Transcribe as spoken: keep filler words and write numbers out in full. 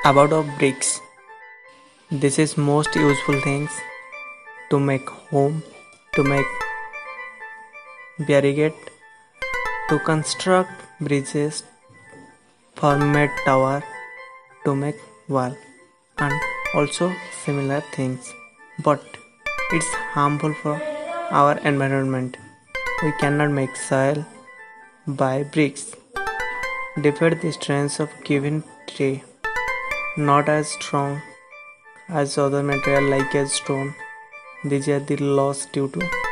About of bricks. This is most useful things to make home, to make barricade, to construct bridges, for made tower, to make wall, and also similar things. But it's harmful for our environment. We cannot make soil by bricks. Defeat the strength of given tree, not as strong as other material like a stone. These are the laws due to